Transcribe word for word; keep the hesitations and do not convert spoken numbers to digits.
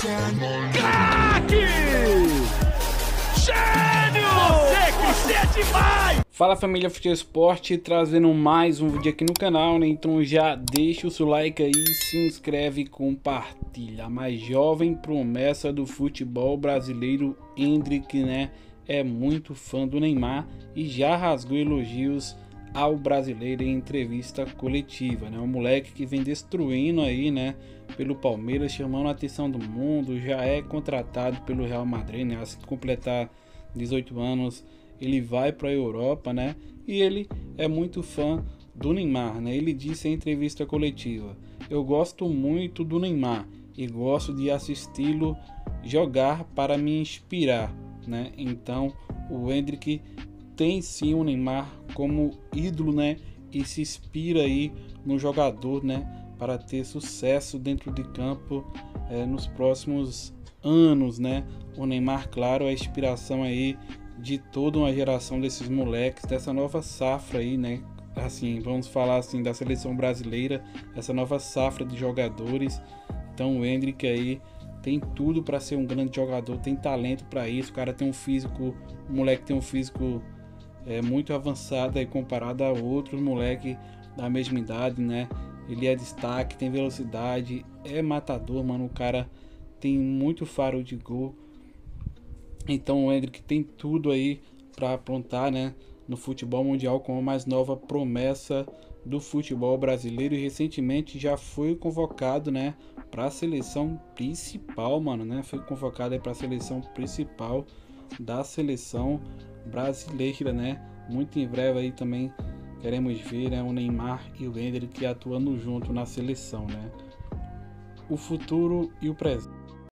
Craque! Gênio! Você que é demais! Fala família Futebol Esporte, trazendo mais um vídeo aqui no canal, né? Então já deixa o seu like aí, se inscreve e compartilha. A mais jovem promessa do futebol brasileiro, Endrick, né? É muito fã do Neymar e já rasgou elogios ao brasileiro em entrevista coletiva, né? Um moleque que vem destruindo aí, né? Pelo Palmeiras, chamando a atenção do mundo, já é contratado pelo Real Madrid, né? Assim que completar dezoito anos, ele vai para a Europa, né? E ele é muito fã do Neymar, né? Ele disse em entrevista coletiva: eu gosto muito do Neymar e gosto de assisti-lo jogar para me inspirar, né? Então o Endrick tem sim o Neymar como ídolo, né? E se inspira aí no jogador, né? Para ter sucesso dentro de campo é, nos próximos anos, né? O Neymar, claro, é a inspiração aí de toda uma geração desses moleques, dessa nova safra aí, né? Assim, vamos falar assim da seleção brasileira, essa nova safra de jogadores. Então o Endrick aí tem tudo para ser um grande jogador, tem talento para isso. O cara tem um físico, o moleque tem um físico é, muito avançado aí comparado a outros moleques da mesma idade, né? Ele é destaque, tem velocidade, é matador, mano. O cara tem muito faro de gol. Então o Endrick tem tudo aí para aprontar, né, no futebol mundial como a mais nova promessa do futebol brasileiro, e recentemente já foi convocado, né, para a seleção principal, mano, né? Foi convocado aí para a seleção principal da seleção brasileira, né? Muito em breve aí também queremos ver, né, o Neymar e o Endrick atuando junto na seleção, né? O futuro e o presente.